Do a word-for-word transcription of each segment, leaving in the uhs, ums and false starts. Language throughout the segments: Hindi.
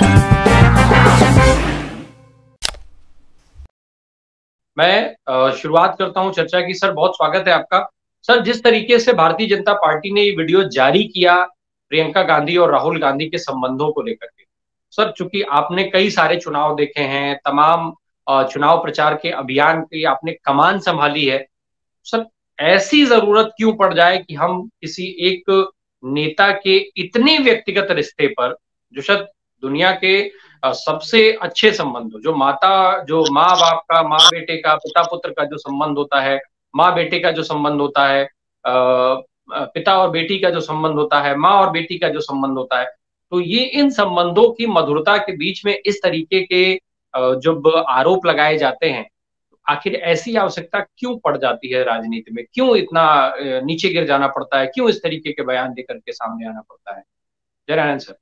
मैं शुरुआत करता हूं चर्चा की। सर बहुत स्वागत है आपका। सर जिस तरीके से भारतीय जनता पार्टी ने ये वीडियो जारी किया प्रियंका गांधी और राहुल गांधी के संबंधों को लेकर के, सर चूंकि आपने कई सारे चुनाव देखे हैं, तमाम चुनाव प्रचार के अभियान की आपने कमान संभाली है, सर ऐसी जरूरत क्यों पड़ जाए कि हम किसी एक नेता के इतने व्यक्तिगत रिश्ते पर, जो शायद दुनिया के सबसे अच्छे संबंध, जो माता जो माँ बाप का, माँ बेटे का, पिता पुत्र का जो संबंध होता है, माँ बेटे का जो संबंध होता है, पिता और बेटी का जो संबंध होता है, माँ और बेटी का जो संबंध होता है, तो ये इन संबंधों की मधुरता के बीच में इस तरीके के जब आरोप लगाए जाते हैं, आखिर ऐसी आवश्यकता क्यों पड़ जाती है राजनीति में? क्यों इतना नीचे गिर जाना पड़ता है? क्यों इस तरीके के बयान देकर के सामने आना पड़ता है? जयरानंद सर।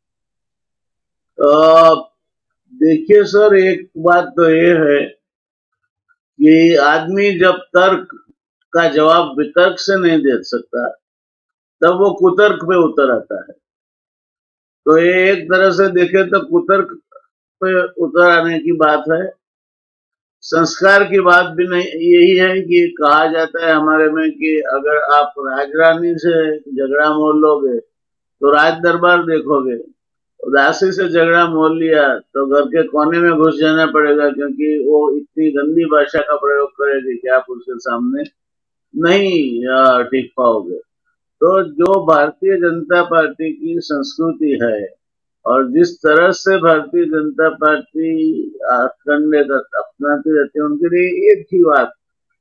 देखिए सर, एक बात तो ये है कि आदमी जब तर्क का जवाब वितर्क से नहीं दे सकता तब वो कुतर्क पे उतर आता है। तो ये एक तरह से देखे तो कुतर्क पे उतर आने की बात है। संस्कार की बात भी नहीं, यही है कि कहा जाता है हमारे में कि अगर आप राजरानी से झगड़ा मोल लोगे तो राज दरबार देखोगे, उदासी से झगड़ा मोल लिया तो घर के कोने में घुस जाना पड़ेगा, क्योंकि वो इतनी गंदी भाषा का प्रयोग करेगी कि आप उसके सामने नहीं टिक पाओगे। तो जो भारतीय जनता पार्टी की संस्कृति है और जिस तरह से भारतीय जनता पार्टी अखंडता अपनाती रहती है, उनके लिए एक ही बात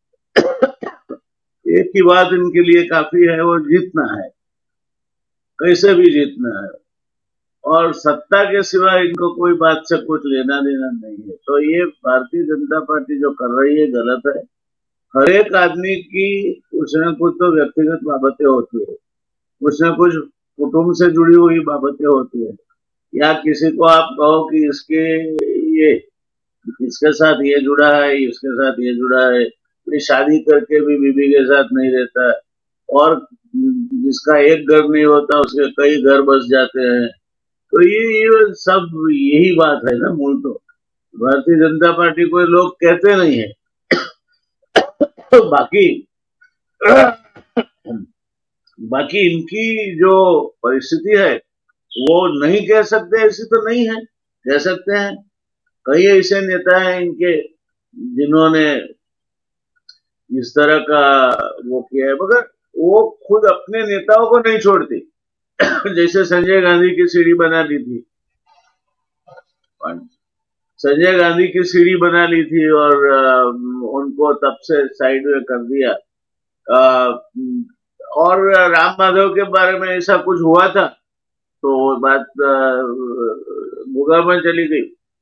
एक ही बात इनके लिए काफी है, वो जीतना है, कैसे भी जीतना है, और सत्ता के सिवा इनको कोई बात से कुछ लेना देना नहीं है। तो ये भारतीय जनता पार्टी जो कर रही है गलत है। हर एक आदमी की कुछ न कुछ तो व्यक्तिगत बाबतें होती है, कुछ न कुछ कुटुंब से जुड़ी हुई बाबतें होती है, या किसी को आप कहो कि इसके ये इसके साथ ये जुड़ा है, इसके साथ ये जुड़ा है, ये शादी करके भी बीबी के साथ नहीं रहता, और जिसका एक घर नहीं होता उसके कई घर बस जाते हैं। तो ये ये सब यही बात है ना। मूल तो भारतीय जनता पार्टी को लोग कहते नहीं है तो बाकी बाकी इनकी जो परिस्थिति है वो नहीं कह सकते, ऐसी तो नहीं है, कह सकते हैं। कई ऐसे नेता हैं इनके जिन्होंने इस तरह का वो किया है, मगर वो खुद अपने नेताओं को नहीं छोड़ती। जैसे संजय गांधी की सीढ़ी बना ली थी संजय गांधी की सीढ़ी बना ली थी और उनको तब से साइड में कर दिया। और राम माधव के बारे में ऐसा कुछ हुआ था तो बात भूगा में चली गई।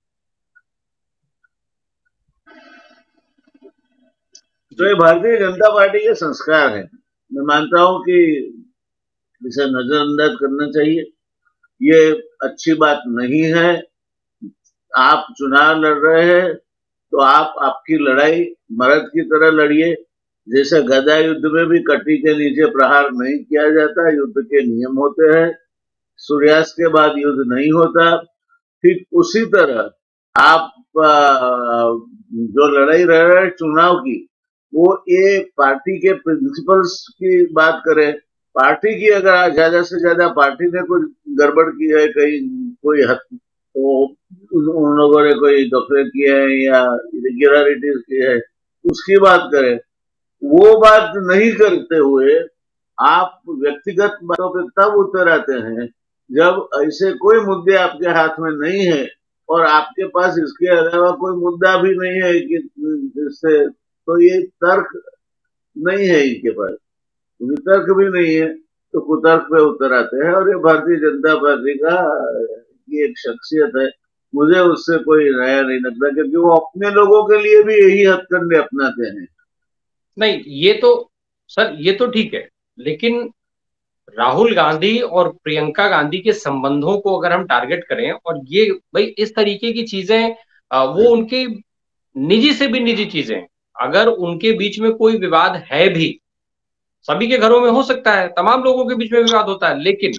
तो ये भारतीय जनता पार्टी के संस्कार है। मैं मानता हूं कि इसे नजरअंदाज करना चाहिए, ये अच्छी बात नहीं है। आप चुनाव लड़ रहे हैं तो आप आपकी लड़ाई मर्द की तरह लड़िए। जैसे गदा युद्ध में भी कटी के नीचे प्रहार नहीं किया जाता, युद्ध के नियम होते हैं, सूर्यास्त के बाद युद्ध नहीं होता। ठीक उसी तरह आप जो लड़ाई रह रहे हैं चुनाव की, वो ये पार्टी के प्रिंसिपल्स की बात करें। पार्टी की अगर ज्यादा से ज्यादा पार्टी ने कुछ गड़बड़ की है, कहीं कोई हद तो उन लोगों ने कोई दफे किए हैं या इरेगुलरिटीज की है, उसकी बात करें। वो बात नहीं करते हुए आप व्यक्तिगत बातों पे तब उतर आते हैं जब ऐसे कोई मुद्दे आपके हाथ में नहीं है और आपके पास इसके अलावा कोई मुद्दा भी नहीं है कि जिससे, तो ये तर्क नहीं है इनके पास, वितर्क भी नहीं है, तो कुतर्क पे उतर आते हैं। और ये भारतीय जनता पार्टी का की एक शख्सियत है, मुझे उससे कोई नया नहीं लगता, क्योंकि वो अपने लोगों के लिए भी यही हथकंडे अपनाते हैं। नहीं, ये तो सर ये तो ठीक है, लेकिन राहुल गांधी और प्रियंका गांधी के संबंधों को अगर हम टारगेट करें, और ये भाई इस तरीके की चीजें, वो उनकी निजी से भी निजी चीजें, अगर उनके बीच में कोई विवाद है भी, सभी के घरों में हो सकता है, तमाम लोगों के बीच में विवाद होता है, लेकिन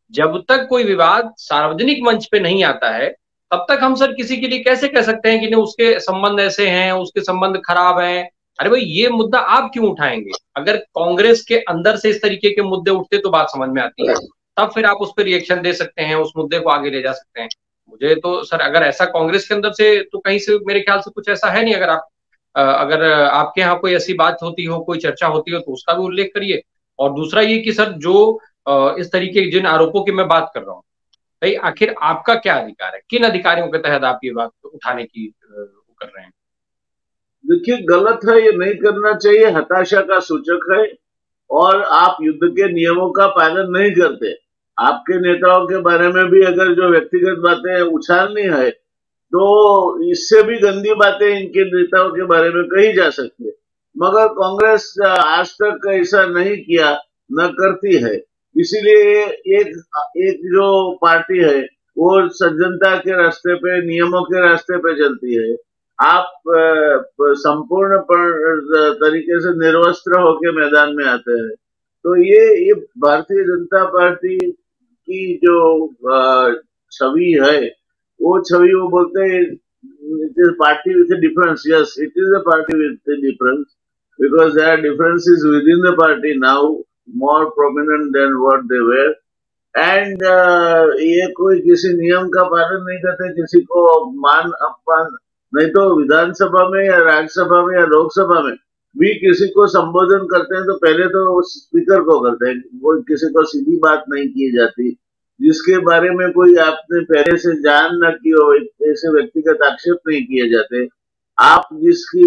जब तक कोई विवाद सार्वजनिक मंच पे नहीं आता है, तब तक हम सर किसी के लिए कैसे कह सकते हैं कि नहीं उसके संबंध ऐसे हैं, उसके संबंध खराब हैं। अरे भाई, ये मुद्दा आप क्यों उठाएंगे? अगर कांग्रेस के अंदर से इस तरीके के मुद्दे उठते तो बात समझ में आती है, तब फिर आप उस पर रिएक्शन दे सकते हैं, उस मुद्दे को आगे ले जा सकते हैं। मुझे तो सर अगर ऐसा कांग्रेस के अंदर से तो कहीं से मेरे ख्याल से कुछ ऐसा है नहीं। अगर आप अ, अगर आपके यहाँ कोई ऐसी बात होती हो, कोई चर्चा होती हो, तो उसका भी उल्लेख करिए। और दूसरा ये कि सर जो अ, इस तरीके के जिन आरोपों की मैं बात कर रहा हूँ, भाई आखिर आपका क्या अधिकार है? किन अधिकारियों के तहत आप ये बात उठाने की अ, वो कर रहे हैं? देखिए, गलत है, ये नहीं करना चाहिए, हताशा का सूचक है। और आप युद्ध के नियमों का पालन नहीं करते। आपके नेताओं के बारे में भी अगर जो व्यक्तिगत बातें उछालनी है, तो इससे भी गंदी बातें इनके नेताओं के बारे में कही जा सकती है। मगर कांग्रेस आज तक ऐसा नहीं किया, न करती है। इसीलिए एक एक जो पार्टी है वो सज्जनता के रास्ते पे, नियमों के रास्ते पे चलती है। आप अ, संपूर्ण पर- तरीके से निर्वस्त्र होकर मैदान में आते हैं। तो ये ये भारतीय जनता पार्टी की जो अ, छवि है, वो छवि वो बोलते हैं it is party with a difference. Yes, it is a party with a difference because there are differences within the party now more prominent than what they were. And ये कोई किसी नियम का पालन नहीं करते, किसी को मान अपमान। नहीं तो विधानसभा में या राज्यसभा में या लोकसभा में भी किसी को संबोधन करते हैं तो पहले तो स्पीकर को करते हैं, कोई किसी को सीधी बात नहीं की जाती। जिसके बारे में कोई आपने पहले से जान न की हो, ऐसे व्यक्तिगत आक्षेप नहीं किए जाते। आप जिसकी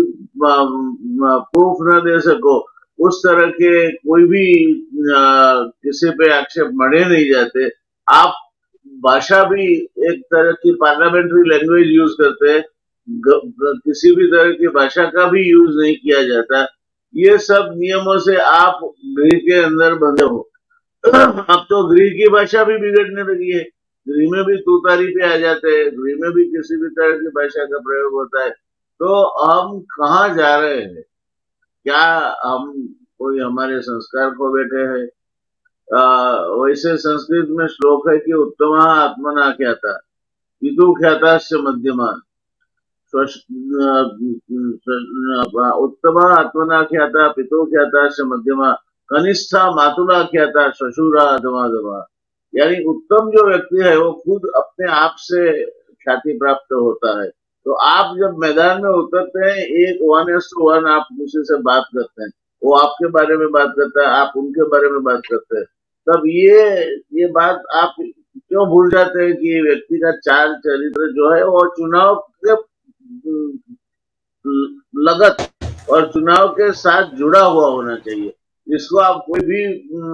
प्रूफ न दे सको, उस तरह के कोई भी आ, किसी पे आक्षेप मढ़े नहीं जाते। आप भाषा भी एक तरह की पार्लियामेंट्री लैंग्वेज यूज करते हैं, किसी भी तरह की भाषा का भी यूज नहीं किया जाता। ये सब नियमों से आप गृह के अंदर बंधे हो। अब तो गृह की भाषा भी बिगड़ने लगी है। गृह में भी तू तारी पे आ जाते हैं, गृह में भी किसी भी तरह की भाषा का प्रयोग होता है। तो हम कहाँ जा रहे हैं? क्या हम कोई हमारे संस्कार को बैठे हैं? वैसे संस्कृत में श्लोक है कि उत्तम आत्मना ख्याता पितु ख्याता मध्यमा, उत्तम आत्मना ख्याता पितु ख्याता मध्यमा, कनिष्ठा मातुला ख्याता श्वशुरा अधमा धमा। यानी उत्तम जो व्यक्ति है वो खुद अपने आप से ख्याति प्राप्त होता है। तो आप जब मैदान में उतरते हैं, एक वन एस टू वन आप किसी से बात करते हैं, वो आपके बारे में बात करता है, आप उनके बारे में बात करते हैं, तब ये ये बात आप क्यों भूल जाते हैं कि व्यक्ति का चाल चरित्र जो है वो चुनाव के लगत और चुनाव के साथ जुड़ा हुआ होना चाहिए। इसको आप कोई भी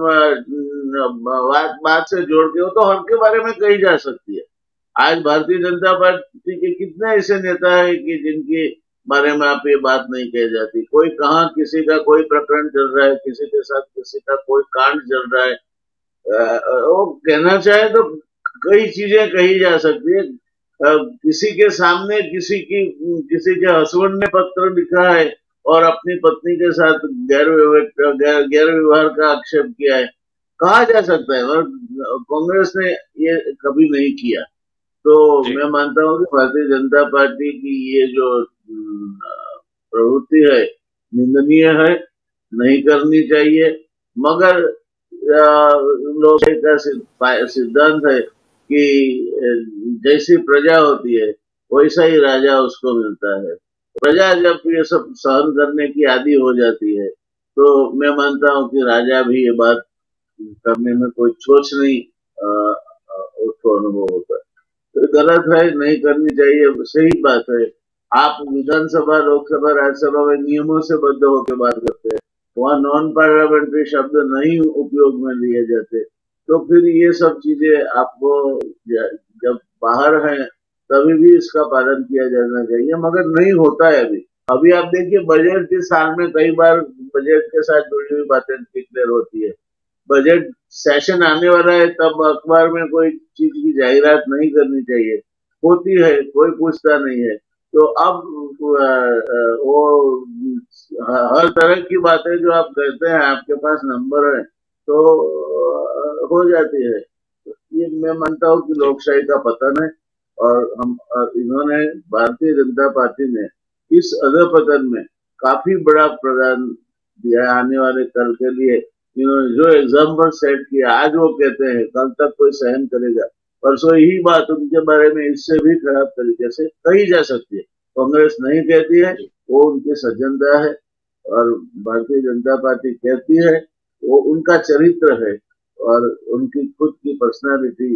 बात बात से जोड़ के, हो तो हर के बारे में कही जा सकती है। आज भारतीय जनता पार्टी के कितने ऐसे नेता है कि जिनके बारे में आप ये बात नहीं कही जाती। कोई कहाँ किसी का कोई प्रकरण चल रहा है, किसी के साथ किसी का कोई कांड चल रहा है, वो कहना चाहे तो कई चीजें कही जा सकती है। किसी के सामने किसी की किसी के हस्बैंड ने पत्र लिखा है और अपनी पत्नी के साथ गैर गैर व्यवहार का आक्षेप किया है, कहा जा सकता है। और कांग्रेस ने ये कभी नहीं किया। तो मैं मानता हूँ कि भारतीय जनता पार्टी की ये जो प्रवृत्ति है निंदनीय है, नहीं करनी चाहिए। मगर लोकशाही का सिद्धांत है कि जैसी प्रजा होती है वैसा ही राजा उसको मिलता है। प्रजा जब ये सब सहन करने की आदी हो जाती है, तो मैं मानता हूँ कि राजा भी ये बात करने में कोई सोच नहीं उसको अनुभव होता है। तो गलत है, नहीं करनी चाहिए, सही बात है। आप विधानसभा, लोकसभा, राज्यसभा में नियमों से बद्ध होकर बात करते हैं, वहां नॉन पार्लियामेंट्री शब्द नहीं उपयोग में लिए जाते, तो फिर ये सब चीजें आपको जब बाहर हैं तभी भी इसका पालन किया जाना चाहिए, मगर नहीं होता है अभी। अभी आप देखिए, बजट के साल में कई बार बजट के साथ जुड़ी हुई बातें डिक्लेयर होती है। बजट सेशन आने वाला है तब अखबार में कोई चीज की जाहिरात नहीं करनी चाहिए, होती है, कोई पूछता नहीं है। तो अब वो हर तरह की बातें जो आप कहते हैं, आपके पास नंबर है तो हो जाती है। ये मैं मानता हूँ कि लोकशाही का पतन है। और हम और इन्होंने भारतीय जनता पार्टी ने इस अधपतन में काफी बड़ा प्रदान दिया है आने वाले कल के लिए। इन्होंने जो एग्जाम्पल सेट किया, आज वो कहते हैं कल तक कोई सहन करेगा, परसों यही बात उनके बारे में इससे भी खराब तरीके से कही जा सकती है। कांग्रेस नहीं कहती है, वो उनकी सज्जनता है, और भारतीय जनता पार्टी कहती है वो उनका चरित्र है और उनकी खुद की पर्सनालिटी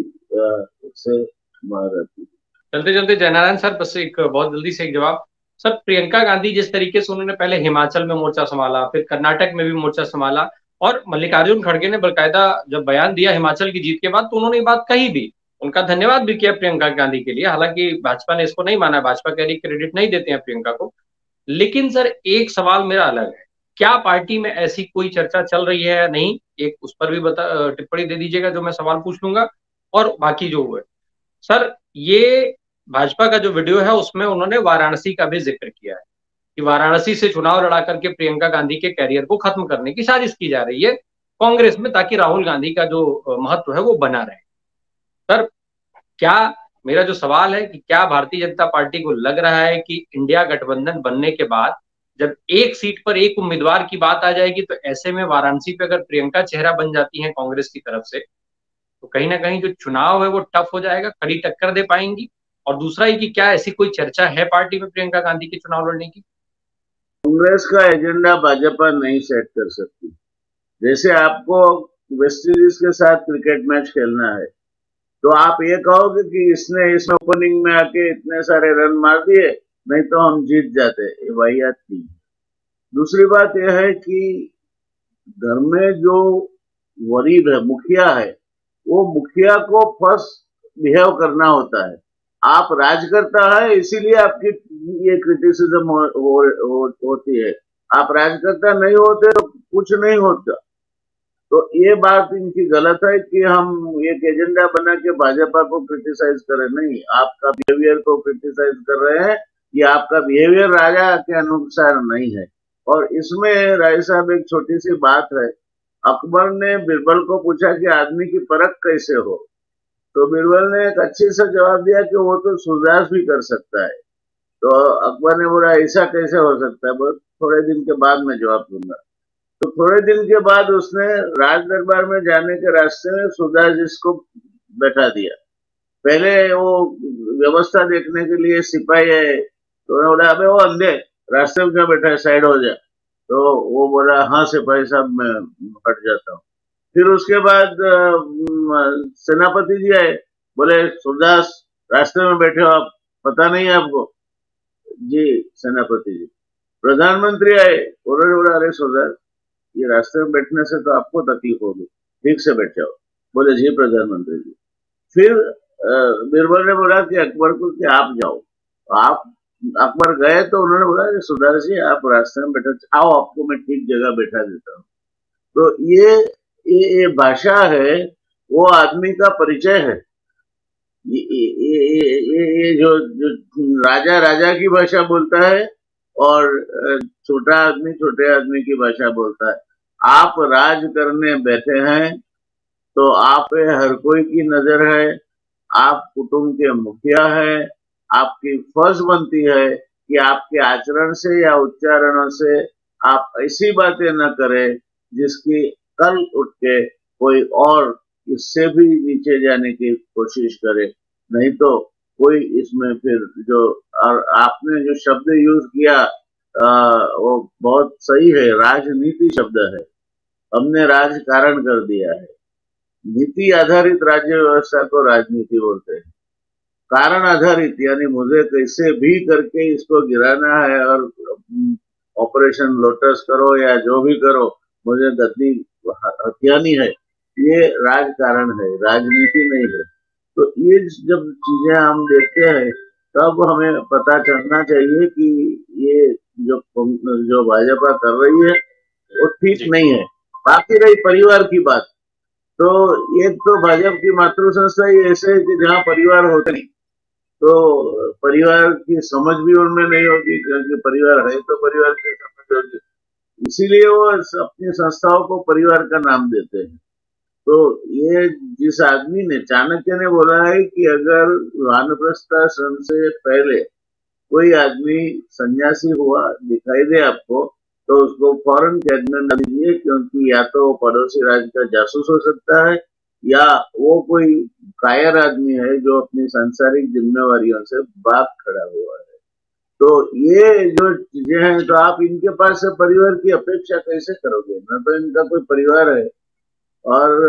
से बाहर आती है। चलते चलते जयनारायण सर, बस एक बहुत जल्दी से एक जवाब सर। प्रियंका गांधी जिस तरीके से उन्होंने पहले हिमाचल में मोर्चा संभाला, फिर कर्नाटक में भी मोर्चा संभाला, और मल्लिकार्जुन खड़गे ने बकायदा जब बयान दिया हिमाचल की जीत के बाद तो उन्होंने ये बात कही भी, उनका धन्यवाद भी किया प्रियंका गांधी के लिए। हालांकि भाजपा ने इसको नहीं माना, भाजपा कह रही क्रेडिट नहीं देते हैं प्रियंका को। लेकिन सर एक सवाल मेरा अलग है, क्या पार्टी में ऐसी कोई चर्चा चल रही है या नहीं, एक उस पर भी बता टिप्पणी दे दीजिएगा जो मैं सवाल पूछ लूंगा। और बाकी जो हुए सर, ये भाजपा का जो वीडियो है उसमें उन्होंने वाराणसी का भी जिक्र किया है कि वाराणसी से चुनाव लड़ा करके प्रियंका गांधी के कैरियर को खत्म करने की साजिश की जा रही है कांग्रेस में, ताकि राहुल गांधी का जो महत्व है वो बना रहे। सर क्या, मेरा जो सवाल है कि क्या भारतीय जनता पार्टी को लग रहा है कि इंडिया गठबंधन बनने के बाद जब एक सीट पर एक उम्मीदवार की बात आ जाएगी तो ऐसे में वाराणसी पे अगर प्रियंका चेहरा बन जाती है कांग्रेस की तरफ से तो कहीं ना कहीं जो चुनाव है वो टफ हो जाएगा, कड़ी टक्कर दे पाएंगी? और दूसरा ही कि क्या ऐसी कोई चर्चा है पार्टी में प्रियंका गांधी के चुनाव लड़ने की? कांग्रेस का एजेंडा भाजपा नहीं सेट कर सकती। जैसे आपको वेस्ट इंडीज के साथ क्रिकेट मैच खेलना है तो आप ये कहोगे कि इसने इसमें ओपनिंग में आके इतने सारे रन मार दिए, नहीं तो हम जीत जाते। ये वाहियात थी। दूसरी बात यह है कि घर में जो वरीद है, मुखिया है, वो मुखिया को फर्स्ट बिहेव करना होता है। आप राजकर्ता है इसीलिए आपकी ये क्रिटिसिज्म हो, हो, हो, होती है। आप राजकर्ता नहीं होते तो कुछ नहीं होता। तो ये बात इनकी गलत है कि हम एक एजेंडा बना के भाजपा को क्रिटिसाइज करें। नहीं, आपका बिहेवियर को क्रिटिसाइज कर रहे हैं। ये आपका बिहेवियर राजा के अनुसार नहीं है। और इसमें राय साहब एक छोटी सी बात है, अकबर ने बिरबल को पूछा कि आदमी की परख कैसे हो, तो बिरबल ने एक अच्छे से जवाब दिया कि वो तो सूरदास भी कर सकता है। तो अकबर ने बोला ऐसा कैसे हो सकता है, बहुत थोड़े दिन के बाद मैं जवाब दूंगा। तो थोड़े दिन के बाद उसने राज दरबार में जाने के रास्ते में सूरदास जी को बैठा दिया। पहले वो व्यवस्था देखने के लिए सिपाही है, तो बोला अबे वो अंधे रास्ते में क्या बैठा है, साइड हो जा। तो वो बोला हाँ सिपाही साहब मैं हट जाता हूँ। फिर उसके बाद सेनापति जी आए, बोले सूरदास रास्ते में बैठे हो आप, पता नहीं है आपको? जी सेनापति जी। प्रधानमंत्री आए, उन्होंने बोला अरे सूरदास ये रास्ते में बैठने से तो आपको तकलीफ होगी, ठीक से बैठ जाओ। बोले जी प्रधानमंत्री जी। फिर बीरबल ने बोला कि अकबर को कि आप जाओ। आप अकबर गए तो उन्होंने बोला सुधार जी आप रास्ते में बैठे, आओ आपको मैं ठीक जगह बैठा देता हूँ। तो ये ये, ये भाषा है, वो आदमी का परिचय है। ये, ये, ये, ये, ये जो, जो राजा राजा की भाषा बोलता है और छोटा आदमी छोटे आदमी की भाषा बोलता है। आप राज करने बैठे हैं तो आप पे हर कोई की नजर है, आप कुटुंब के मुखिया है, आपकी फर्ज बनती है कि आपके आचरण से या उच्चारणों से आप ऐसी बातें न करें जिसकी कल उठ के कोई और इससे भी नीचे जाने की कोशिश करे। नहीं तो कोई इसमें फिर जो और आपने जो शब्द यूज किया आ, वो बहुत सही है, राजनीति शब्द है। हमने राजकारण कर दिया है। नीति आधारित राज्य व्यवस्था को राजनीति बोलते हैं। कारण आधारित यानी मुझे कैसे भी करके इसको गिराना है और ऑपरेशन लोटस करो या जो भी करो, मुझे गद्दी हथियानी है, ये राजकारण है, राजनीति नहीं है। तो ये जब चीजें हम देखते हैं तब हमें पता चलना चाहिए कि ये जो जो भाजपा कर रही है वो ठीक नहीं है। बाकी रही परिवार की बात, तो एक तो भाजपा की मातृ संस्था ही ऐसे है कि जहाँ परिवार होते नहीं, तो परिवार की समझ भी उनमें नहीं होगी, क्योंकि परिवार है तो परिवार की समझ होगी, इसीलिए वो अपनी संस्थाओं को परिवार का नाम देते हैं। तो ये जिस आदमी ने, चाणक्य ने बोला है कि अगर वानप्रस्थाश्रम से पहले कोई आदमी सन्यासी हुआ दिखाई दे आपको, तो उसको फौरन कैद में डाल दीजिए, क्योंकि या तो वो पड़ोसी राज्य का जासूस हो सकता है, या वो कोई कायर आदमी है जो अपनी सांसारिक जिम्मेवारियों से भाग खड़ा हुआ है। तो ये जो चीजें हैं, तो आप इनके पास से परिवार की अपेक्षा कैसे करोगे? न तो इनका कोई परिवार है, और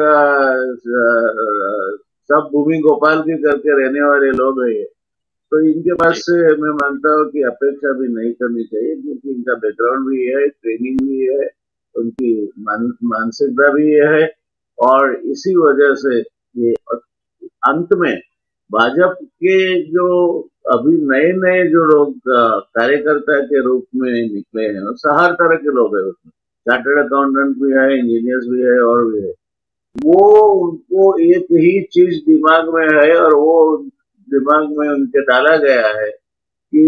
सब भूमि गोपाल की करके रहने वाले लोग हैं ये। तो इनके पास से मैं मानता हूँ कि अपेक्षा भी नहीं करनी चाहिए, क्योंकि इनका बैकग्राउंड भी है, ट्रेनिंग भी है, उनकी मान, मानसिकता भी है, और इसी वजह से ये अंत में भाजपा के जो अभी नए नए जो लोग कार्यकर्ता के रूप में निकले हैं, हर तरह के लोग हैं उसमें, चार्टर्ड अकाउंटेंट भी है, इंजीनियर्स भी है, और भी है। वो उनको एक ही चीज दिमाग में है, और वो दिमाग में उनके डाला गया है कि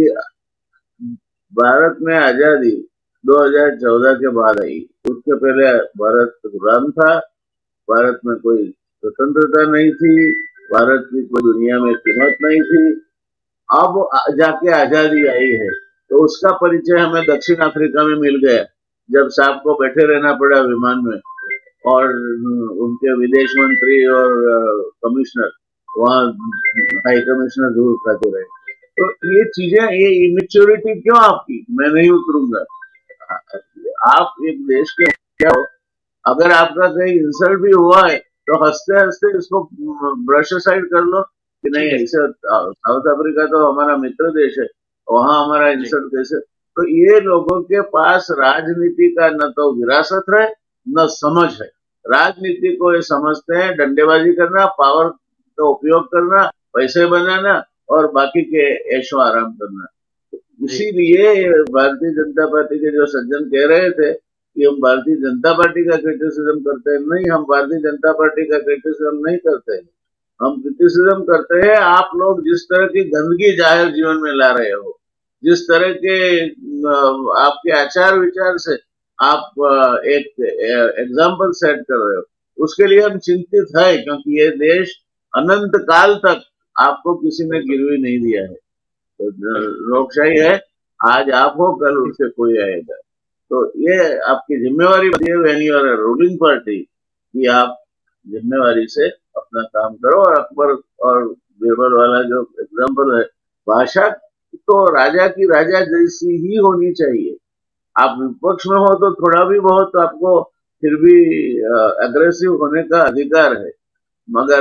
भारत में आजादी दो हज़ार चौदह के बाद आई, उसके पहले भारत गुलाम था, भारत में कोई स्वतंत्रता नहीं थी, भारत की कोई दुनिया में कीमत नहीं थी। अब जाके आजादी आई है, तो उसका परिचय हमें दक्षिण अफ्रीका में मिल गया, जब साहब को बैठे रहना पड़ा विमान में, और उनके विदेश मंत्री और कमिश्नर वहाँ हाई कमिश्नर जरूर खाते रहे। तो ये चीजें, ये इमेच्योरिटी क्यों आपकी? मैं नहीं उतरूंगा। आप एक देश के क्या हो, अगर आपका कहीं इंसल्ट भी हुआ है तो हंसते हंसते इसको ब्रश साइड कर लो कि नहीं, ऐसे साउथ अफ्रीका तो हमारा मित्र देश है, वहां हमारा इंसल्ट कैसे? तो ये लोगों के पास राजनीति का न तो विरासत है न समझ है। राजनीति को ये समझते हैं डंडेबाजी करना, पावर का उपयोग करना, पैसे बनाना, और बाकी के ऐशो आराम करना। इसीलिए भारतीय जनता पार्टी के जो सज्जन कह रहे थे कि हम भारतीय जनता पार्टी का क्रिटिसिज्म करते हैं, नहीं, हम भारतीय जनता पार्टी का क्रिटिसिज्म नहीं करते हैं। हम क्रिटिसिज्म करते हैं आप लोग जिस तरह की गंदगी जाहिर जीवन में ला रहे हो, जिस तरह के आपके आचार विचार से आप एक एग्जाम्पल सेट कर रहे हो, उसके लिए हम चिंतित है, क्योंकि ये देश अनंत काल तक आपको किसी ने गिरवी नहीं दिया है। तो लोकशाही है, आज आप हो, कल उससे कोई आएगा। तो ये आपकी जिम्मेवारी बनती है when you are a ruling party, कि आप जिम्मेवारी से अपना काम करो। और अकबर और बीरबल वाला जो एग्जाम्पल है, भाषा तो राजा की राजा जैसी ही होनी चाहिए। आप विपक्ष में हो तो थोड़ा भी बहुत तो आपको फिर भी अग्रेसिव होने का अधिकार है, मगर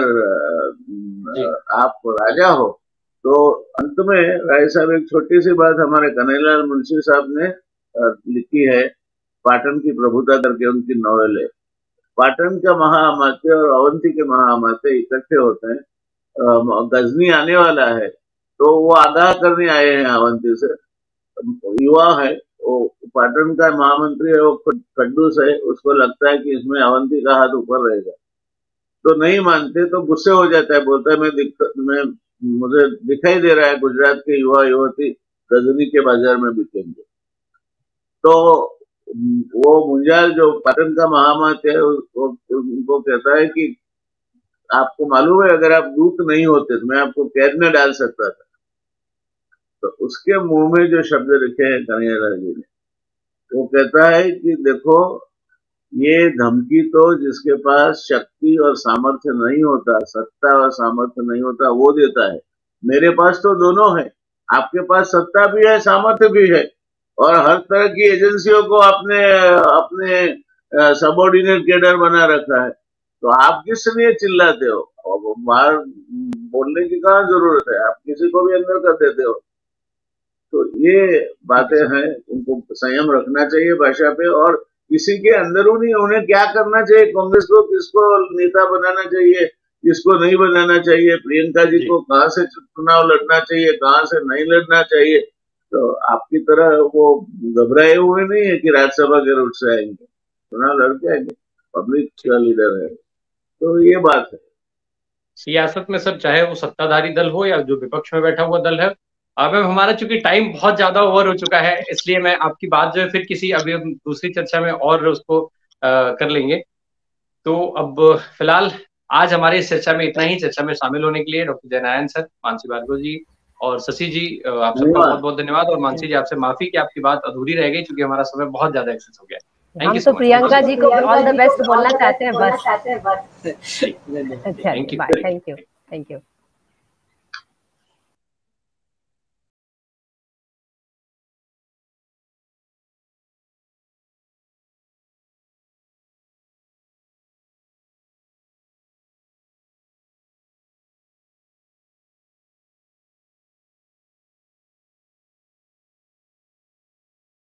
आप राजा हो। तो अंत में राय साहब, एक छोटी सी बात हमारे कन्हैयालाल मुंशी साहब ने लिखी है, पाटन की प्रभुता करके उनकी नॉवेल है। पाटन का महाअमात्य और अवंती के महाअमात्य इकट्ठे होते हैं, गजनी आने वाला है, तो वो आगाह करने आए हैं अवंती से। युवा है वो, पाटन का महामंत्री है, वो खड्डूस है, उसको लगता है कि इसमें अवंती का हाथ ऊपर रहेगा, तो नहीं मानते, तो गुस्से हो जाता है, बोलता है मैं दिख मैं मुझे दिखाई दे रहा है गुजरात के युवा युवती गजनी के बाजार में बिकेंगे। तो वो मुंजाल जो पाटन का महामत है, उनको कहता है कि आपको मालूम है अगर आप दूत नहीं होते तो मैं आपको कैद में डाल सकता था। तो उसके मुंह में जो शब्द लिखे हैं कन्हैयालाल जी ने, वो कहता है कि देखो, ये धमकी तो जिसके पास शक्ति और सामर्थ्य नहीं होता, सत्ता और सामर्थ्य नहीं होता, वो देता है। मेरे पास तो दोनों है, आपके पास सत्ता भी है, सामर्थ्य भी है, और हर तरह की एजेंसियों को आपने अपने सबऑर्डिनेट कैडर बना रखा है, तो आप किस लिए चिल्लाते हो? बाहर बोलने की कहाँ जरूरत है, आप किसी को भी अंदर कर देते हो। तो ये बातें हैं, उनको संयम रखना चाहिए भाषा पे, और किसी के अंदरूनी उन्हें क्या करना चाहिए, कांग्रेस को किसको नेता बनाना चाहिए, किसको नहीं बनाना चाहिए, प्रियंका जी को कहाँ से चुनाव लड़ना चाहिए, कहाँ से नहीं लड़ना चाहिए, तो आपकी तरह वो घबराए हुए नहीं है कि राज्यसभा के रूट से आएंगे, चुनाव लड़के आएंगे, पब्लिक का लीडर है। तो ये बात है सियासत में सर, चाहे वो सत्ताधारी दल हो या जो विपक्ष में बैठा हुआ दल है। अब हमारा चूंकि टाइम बहुत ज्यादा ओवर हो चुका है, इसलिए मैं आपकी बात जो है फिर किसी अभी दूसरी चर्चा में और उसको आ, कर लेंगे। तो अब फिलहाल आज हमारे इस चर्चा में इतना ही। चर्चा में शामिल होने के लिए डॉक्टर जयनारायण सर, मानसी भार्गव जी और शशि जी, आप सबका बहुत बहुत धन्यवाद। और मानसी जी, आपसे माफी कि आपकी बात अधूरी रह गई क्योंकि हमारा समय बहुत ज्यादा एक्सेस हो गया। हम तो प्रियंका जी को ऑल द बेस्ट बोलना चाहते हैं बस। Thank you, thank you, thank you.